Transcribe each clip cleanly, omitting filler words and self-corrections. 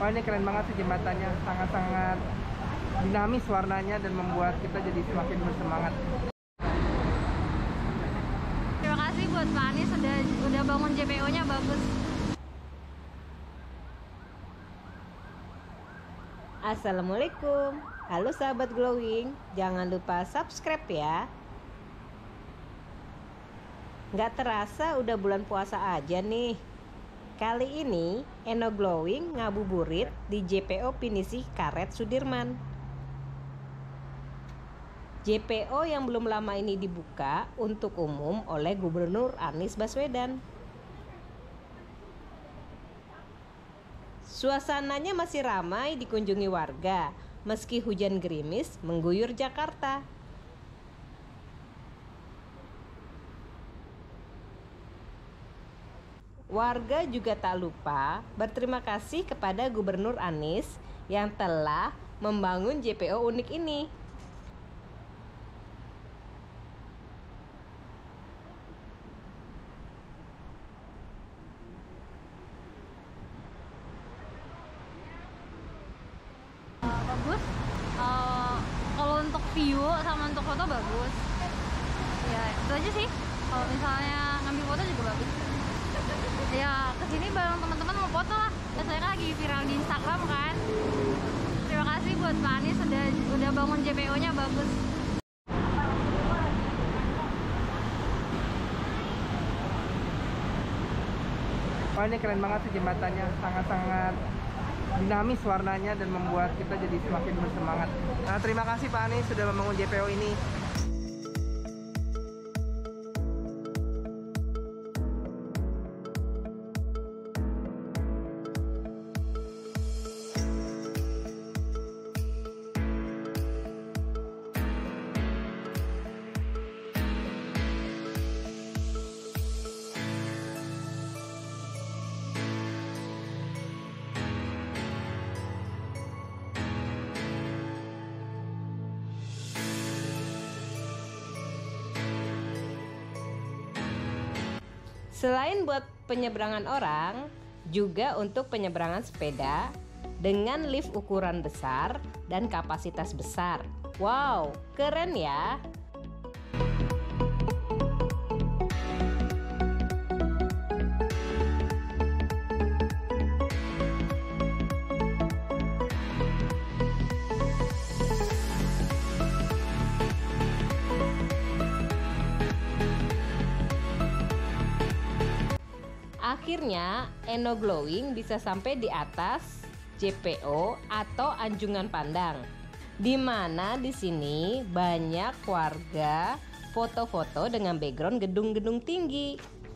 Wah, ini keren banget sih jembatannya, sangat-sangat dinamis warnanya dan membuat kita jadi semakin bersemangat. Terima kasih buat Pak Anies udah bangun JPO-nya bagus. Assalamualaikum. Halo sahabat glowing, jangan lupa subscribe ya. Nggak terasa udah bulan puasa aja nih. Kali ini Eno Glowing ngabuburit di JPO Pinisi Karet Sudirman. JPO yang belum lama ini dibuka untuk umum oleh Gubernur Anies Baswedan. Suasananya masih ramai dikunjungi warga meski hujan gerimis mengguyur Jakarta. Warga juga tak lupa berterima kasih kepada Gubernur Anies yang telah membangun JPO unik ini. Bagus. Kalau untuk view sama untuk foto bagus. Ya itu aja sih. Kalau misalnya ngambil foto juga bagus. Ya kesini bareng teman-teman mau foto lah. Saya kan lagi viral di Instagram kan. Terima kasih buat Pak Anies udah bangun JPO-nya bagus. Wah, ini keren banget sih jembatannya, sangat-sangat dinamis warnanya dan membuat kita jadi semakin bersemangat. Nah, terima kasih Pak Anies sudah membangun JPO ini. Selain buat penyeberangan orang, juga untuk penyeberangan sepeda dengan lift ukuran besar dan kapasitas besar. Wow, keren ya! Akhirnya Eno Glowing bisa sampai di atas JPO atau Anjungan Pandang, di mana di sini banyak warga foto-foto dengan background gedung-gedung tinggi.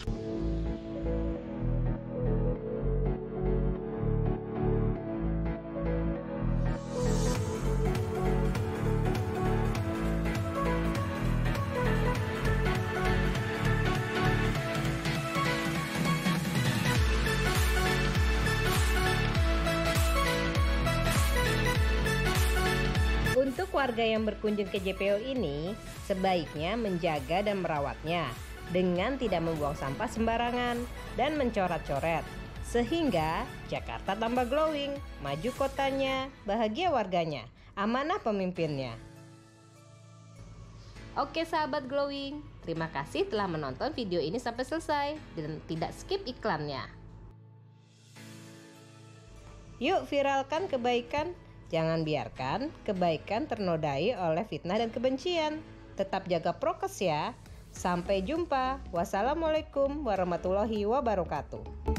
Untuk warga yang berkunjung ke JPO ini, sebaiknya menjaga dan merawatnya dengan tidak membuang sampah sembarangan dan mencoret-coret, sehingga Jakarta tambah glowing, maju kotanya, bahagia warganya, amanah pemimpinnya. Oke sahabat glowing, terima kasih telah menonton video ini sampai selesai dan tidak skip iklannya. Yuk viralkan kebaikan. Jangan biarkan kebaikan ternodai oleh fitnah dan kebencian. Tetap jaga prokes ya. Sampai jumpa. Wassalamualaikum warahmatullahi wabarakatuh.